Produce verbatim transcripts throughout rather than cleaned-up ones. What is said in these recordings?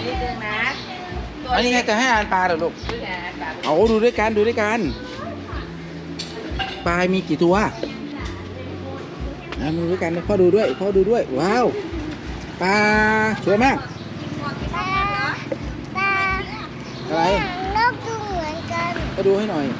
นิดนึงนะอันนี้จะให้อาหารปลาเหรอลูกเอาดูด้วยกันดูด้วยกันปลามีกี่ตัวมาดูด้วยกันพ่อดูด้วยพ่อดูด้วยว้าวปลาสวยมากปลาอะไรนกดูเหมือนกันก็ดูให้หน่อย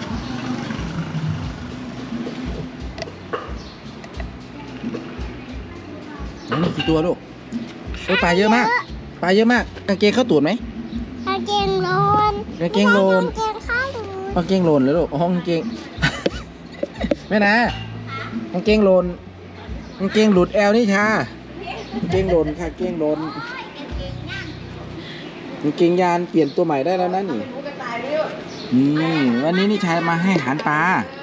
นี่กี่ตัวลูกโอ้ปลาเยอะมากปลาเยอะมากกางเกงเข้าตูดไหมกางเกงโลนกางเกงโลนกางเกงข้าวดูกางเกงโลนเลยลูกอ๋อกางเกงแม่นะกางเกงโลนกางเกงหลุดแอลนี่ชากางเกงโลนค่ะกางเกงโลนกางเกงยานเปลี่ยนตัวใหม่ได้แล้วนะนี่นี่วันนี้นี่ชายมาให้อาหารปลา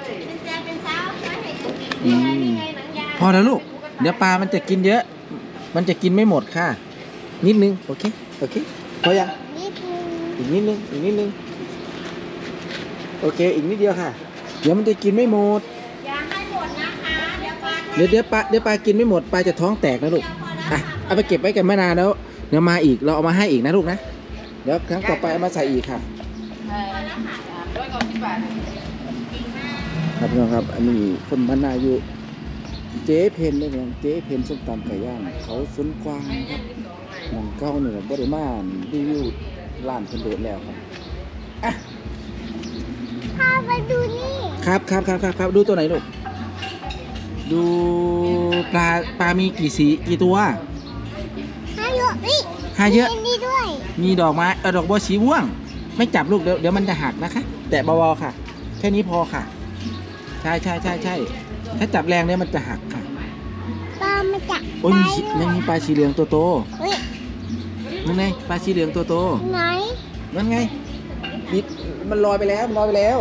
อืมพอแล้วลูกเดี๋ยวปลามันจะกินเยอะมันจะกินไม่หมดค่ะนิดนึงโอเคโอเคพอยังอีกนิดนึงอีกนิดนึงโอเคอีกนิดเดียวค่ะเดี๋ยวมันจะกินไม่หมดอย่าให้หมดนะคะเดี๋ยวปลาเดี๋ยวเดี๋ยวปลาเดี๋ยวปลากินไม่หมดปลาจะท้องแตกนะลูกอ่ะเอาไปเก็บไว้กันไม่นานแล้วเดี๋ยวมาอีกเราเอามาให้อีกนะลูกนะเดี๋ยวครั้งต่อไปเอามาใส่อีกค่ะด้วยก่อนที่บาทครับพี่น้องครับอันนี้คนบ้านนาอยู่เจ๊เพนได้ไหมเจ๊เพนส้มตำไก่ย่างเขาสวนกวางครับหนังเก้าเนี่ยบริมาณรีวิวร้านเพิ่นเดินแล้วครับอ่ะพาไปดูนี่ครับครับครับครับครับดูตัวไหนลูกดูปลาปลามีกี่สีกี่ตัวห้าเยอะนี่ห้าเยอะมีด้วยมีดอกไม้เออดอกบัวสีม่วงไม่จับลูกเดี๋ยวเดี๋ยวมันจะหักนะคะแตะเบาๆค่ะแค่นี้พอค่ะใช่ใช่ใช่ใช่ถ้าจับแรงเนี่ยมันจะหักค่ะปลามาจากโอ้ยมีไม่มีปลาสีเหลืองตัวโตเฮ้ยนั่นไงปลาสีเหลืองตัวโตไหนนั่นไงบิดมันลอยไปแล้วมันลอยไปแล้ว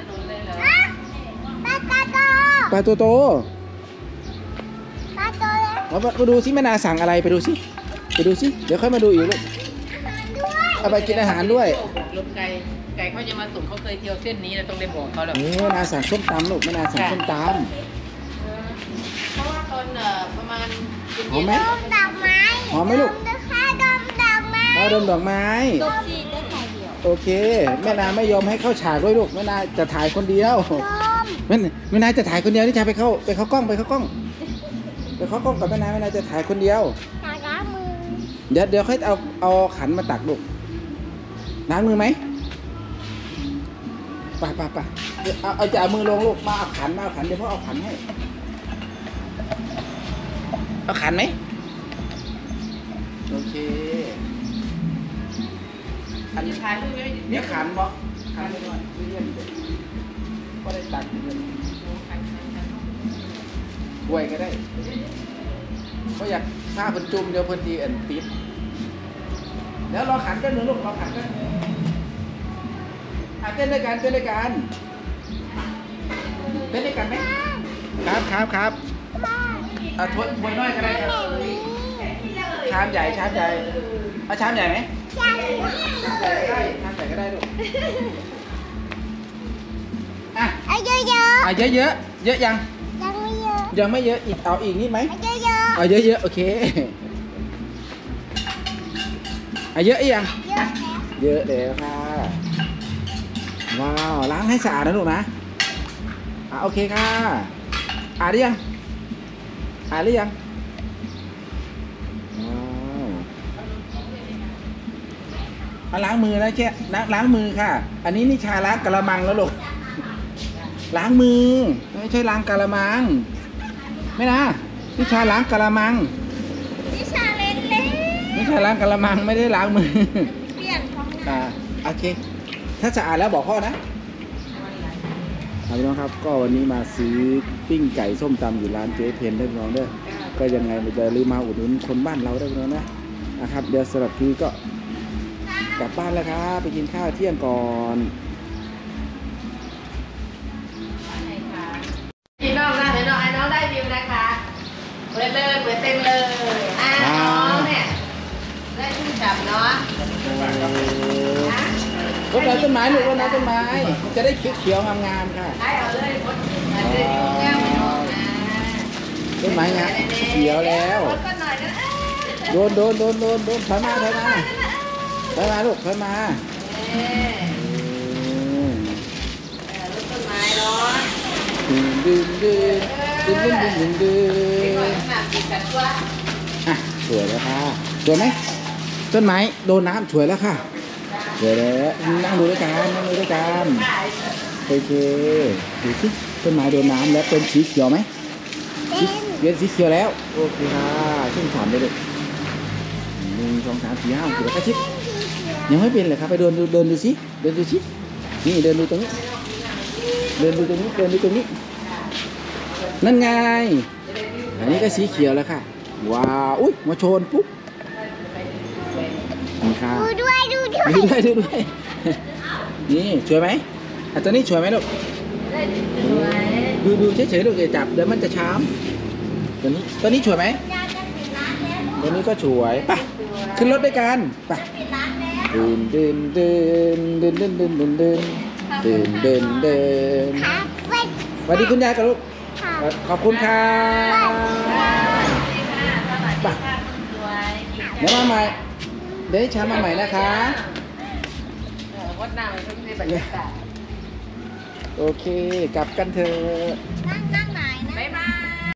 ปลาตาโตปลาตัวโตปลาโตแล้วเอาไปดูสิแม่นาสั่งอะไรไปดูสิไปดูสิเดี๋ยวค่อยมาดูอีกลูกเอาไปกินอาหารด้วยรถไก่ไก่เขาจะมาส่งเขาเคยเที่ยวเส้นนี้เราต้องได้บอกเขาแล้วนี่แม่นาสั่งส้มตำลูกแม่นาสั่งส้มตำเพราะว่าตอนประมาณหอมไหมดมดอกไม้หอมไหมลูกดมดอกไม้เอาดมดอกไม้ดมจีได้ถ่ายเดียวโอเคแม่นาไม่ยอมให้เข้าฉากด้วยลูกแม่นาจะถ่ายคนเดียวแม่แม่นาจะถ่ายคนเดียวนี่ชายไปเข้าไปเข้ากล้องไปเข้ากล้องไปเข้ากล้องกับแม่นาแม่นาจะถ่ายคนเดียวล้างมือเดี๋ยวเดี๋ยวค่อยเอาเอาขันมาตักลูกล้างมือไหมไปไปไปเอาเอาจะเอามือลงลูกมาเอาขันมาเอาขันเดี๋ยวพ่อเอาขันให้เอาขันไหมโอเคอันนี้ถ่ายรูปไว้นี่ขันบ่ขันไปหน่อยเยี่ยมก็ได้ตักเงินบวยก็ได้ก็อยากถ้าเพิ่นจุ่มเดี๋ยวเพิ่นดีอันปิดเดี๋ยวรอขันกันหนึ่งลูกรอขันกันอ่ะเต้นด้วยกันเต้นด้วยกันเต้นด้วยกันไหมครับครับครับอ่ะถ้วยถ้วยน้อยก็ได้ครับชามใหญ่ชามใหญ่เอาชามใหญ่ไหมชามใหญ่ก็ได้ชามใหญ่ก็ได้ลูกอ่ะเอาเยอะเยอะอ่ะเยอะเยอะเยอะยังยังไม่เยอะยังไม่เยอะอีกเอาอีกนิดไหมเยอะเยอะเอาเยอะเยอะโอเคอ่ะเยอะอีกยังเยอะแล้วค่ะว้าวล้างให้สะอาดนะลูกนะอ่ะโอเคค่ะอ่านหรือยังอ่านหรือยังว้าวล้างมือนะแค่ล้างมือค่ะอันนี้นิชาล้างกะละมังแล้วลูกล้างมือไม่ใช่ล้างกะละมังไม่นะนิชาล้างกะละมังนิชาเล่นเล่นนิชาล้างกะละมังไม่ได้ล้างมือเปลี่ยนของอ่าโอเคถ้าสะอาดแล้วบอกพ่อนะพี่น้องครับก็วันนี้มาซื้อปิ้งไก่ส้มตำอยู่ร้านเจ๊เพนได้พี่น้องด้วยก็ยังไงมันจะรีบมาอุดหนุนคนบ้านเราได้พี่น้องนะนะครับเดี๋ยวสำหรับทีก็กลับบ้านแล้วครับไปกินข้าวเที่ยงก่อนพี่น้องนะเดี๋ยวน้องไอ้น้องได้วิวนะคะเปิดเลยเปิดเต็มเลยอ่าน้องเนี่ยได้ชื่นฉ่ำเนาะรดน้ำต้นไม้ลูกรดน้ำต้นไม้จะได้เขียวๆงามๆค่ะได้เอาเลยรดเลยแก้วไปน้องต้นไม้งามเขียวแล้วโดนโดนโดนโดนโดนถอยมาถอยมาถถอยมาลูกถอยมาเอ๊ะอืมเออรถต้นไม้ร้อนดึงดึงดึงดึงดึงดึงดึงดึดีกว่างงขนาดติดกันตัวอ่ะสวยแล้วค่ะสวยไหมต้นไม้โดนน้ำสวยแล้วค่ะสวยแล้วนั่งดูด้วยกันนั่งดูด้วยกันโอเคดูสิต้นไม้โดนน้ำแล้วเป็นสีเขียวไหมเป็นเป็นสีเขียวแล้วโอเคค่ะชุ่มฉ่ำเลยลูกหนึ่งสองสามสี่ห้าหกเจ็ดแปดชิดยังไม่เป็นเลยครับไปเดินดูเดินดูสิเดินดูสินี่เดินดูตรงนี้เดินดูตรงนี้เดินดูตรงนี้นั่นไงอันนี้ก็สีเขียวแล้วค่ะว้าวอุ้ยมาโชนปุ๊บนี่ค่ะดูด้วยดูด้วยดูด้วยดูด้วยนี่สวยไหมอ่ะตัวนี้สวยไหมลูกได้สวยดูดูเฉยๆลูกอย่าจับเดี๋ยวมันจะช้ำตัวนี้ตัวนี้สวยไหมยายจะปิดร้านแล้วตัวนี้ก็สวยไปขึ้นรถด้วยกันไปปิดร้านแล้วเดินเดินเดินเดินเดินเดินเดินเดินเดินเดินเดินครับไปสวัสดีคุณยายกับลูกครับขอบคุณค่ะสวัสดีค่ะสวัสดีค่ะคุณสวยเดี๋ยวมาใหม่เดี๋ยวให้ช้ามาใหม่นะคะเออวัดหน้ามันเพิ่งได้บรรยากาศโอเคกลับกันเถอะนั่งนั่งไหนนะบ๊าย